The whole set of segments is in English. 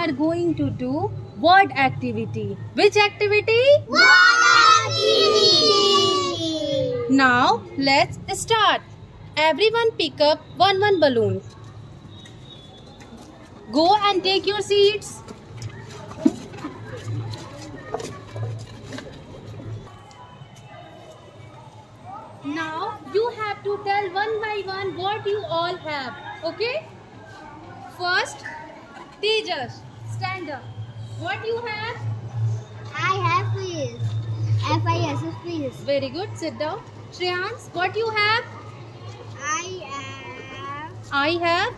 are going to do word activity. Which activity? Word activity. Now let's start. Everyone pick up one balloon. Go and take your seats. Now you have to tell one by one what you all have. Okay? First, Tejas, stand up. What you have? I have fish. F-I-S is fish. Very good. Sit down. Shreyans, what you have? I I have.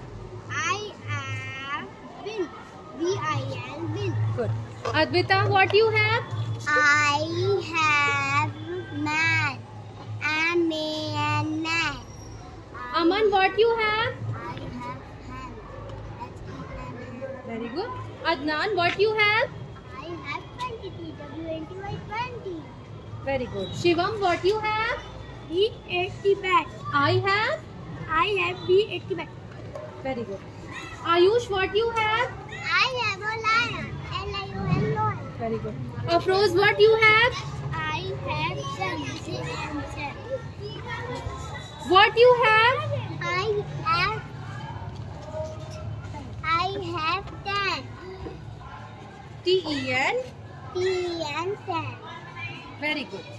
Bin. B-I-N. Bin. Good. Advita, what you have? I have man. M-A-N-Man. Aman, what you have? I have hand. H-E-N-N. Very good. Adnan, what you have? I have 20. W-20. Very good. Shivam, what you have? B-80 bat. I have. B-80 bat. Very good. Ayush, what you have? I have a lion. L-I-O-N lion. Very good. Afroz, what you have? I have sun. C-M-sun. What you have? I have 10. T-E-N. T-E-N 10. Very good.